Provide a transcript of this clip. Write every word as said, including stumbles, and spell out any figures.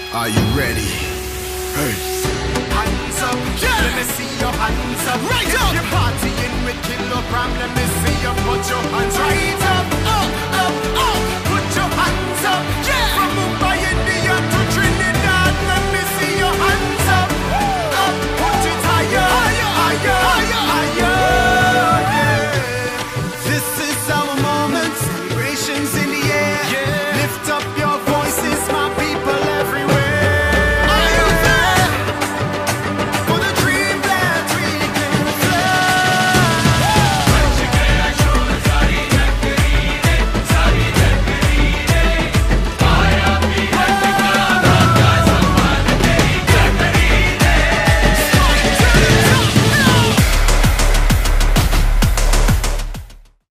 Are you ready? Hey. Hands up, yeah. Let me see your hands up. Right if up. You're partying with kilogram. Let me see you put your hands right up, up, up, up. Put your hands up.